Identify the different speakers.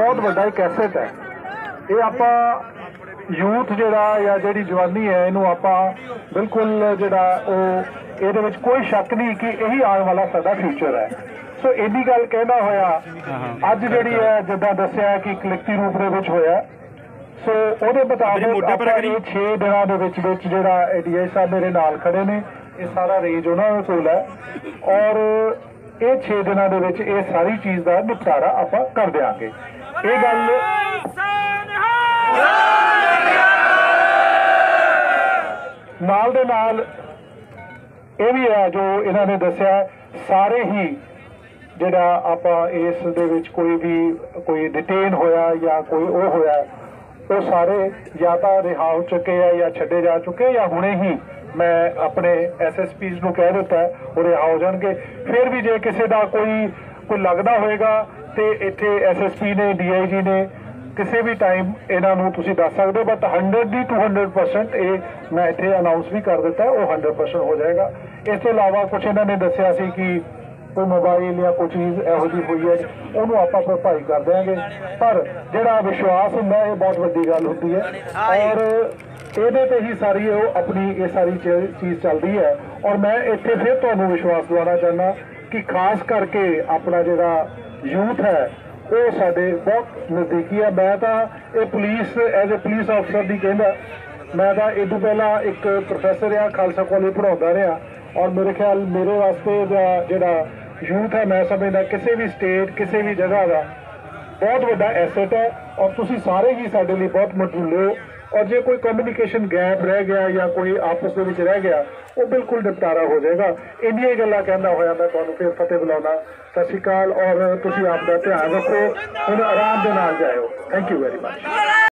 Speaker 1: बहुत बड़ा एक एसेट है। ये आप यूथ जिहड़ा या जिहड़ी जवानी है इनू आप बिल्कुल जिहड़ा ये कोई शक नहीं कि यही आने वाला साडा फ्यूचर है। सो इन्नी गल कहना होया अज जिहड़ी है जिद्दां दस्सिया कि एक लिखती रूप दे विच होया। सो ਉਹਦੇ ਮੁਤਾਬਕ ਆਪਾਂ ਇਹ 6 ਦਿਨਾਂ ਦੇ ਵਿੱਚ ਜਿਹੜਾ ਡੀਆਈ ਸਾਹਿਬ ਮੇਰੇ ਨਾਲ ਖੜੇ ਨੇ ਇਹ ਸਾਰਾ ਰੇਂਜ ਉਹਨਾਂ ਦੇ ਕੋਲ ਹੈ ਔਰ ਇਹ 6 ਦਿਨਾਂ ਦੇ ਵਿੱਚ ਇਹ ਸਾਰੀ ਚੀਜ਼ ਦਾ ਨਿਪਟਾਰਾ ਆਪਾਂ ਕਰ ਦਿਆਂਗੇ। ਇਹ ਗੱਲ ਨਾਲ ਦੇ ਨਾਲ ਇਹ ਵੀ ਹੈ ਜੋ ਇਹਨਾਂ ਨੇ ਦੱਸਿਆ ਸਾਰੇ ਹੀ ਜਿਹੜਾ ਆਪਾਂ ਇਸ ਦੇ ਵਿੱਚ ਕੋਈ डिटेन होया या कोई वो होया वो सारे या तो रिहा हो चुके हैं या छड्डे जा चुके या हुणे ही मैं अपने SSPs नूं कह दिता है वो रिहा हो जाएंगे। फिर भी जे किसी का कोई लगता होएगा तो इत्थे SSP ने DIG ने किसी भी टाइम इन्हां नूं तुसीं दस सकदे हो। बट 100% ये मैं इत्थे अनाउंस भी कर दिता है वो 100% हो जाएगा। इस तो इलावा कुछ इन्हां ने दस्सिया सी कि कोई मोबाइल या कोई चीज़ इहो जी हुई है उन्होंने आप भरपाई कर देंगे। पर जोड़ा विश्वास होंगे ये बहुत वड्डी गल होती है और ये ही सारी अपनी ये सारी चीज़ चलती है। और मैं इत्थे फिर तुहानूं विश्वास दिलाना चाहना कि खास करके अपना जोड़ा यूथ है वो साडे बहुत नज़दीकी है। मैं तो ये पुलिस एज ए पुलिस अफसर की कहना मैं तो इदों पहला एक प्रोफैसर आ खालसा कॉलेज पढ़ाता रहा और मेरे ख्याल मेरे वास्ते जोड़ा यूथ है मैं समझदा किसी भी स्टेट किसी भी जगह का बहुत बड़ा एसेट है और तुसी सारे ही साडे लिए बहुत मजबूले हो। और जो कोई कम्यूनिकेशन गैप रह गया या कोई आपस में रह गया वो बिल्कुल निपटारा हो जाएगा। इन्नियां गल्लां कहना होया मैं तुहानूं फिर फतेह बुलाउणा। सत श्री अकाल और तुसी आप दा ध्यान रखो, हुण आराम दे नाल जाओ। Thank you very much.